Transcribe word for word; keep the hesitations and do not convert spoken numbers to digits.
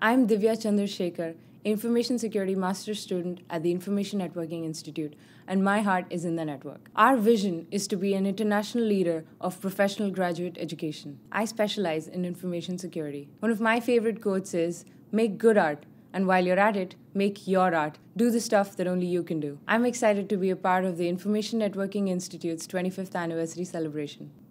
I'm Divya Chandrasekhar, Information Security Master's student at the Information Networking Institute, and my heart is in the network. Our vision is to be an international leader of professional graduate education. I specialize in information security. One of my favorite quotes is, "Make good art, and while you're at it, make your art. Do the stuff that only you can do." I'm excited to be a part of the Information Networking Institute's twenty-fifth anniversary celebration.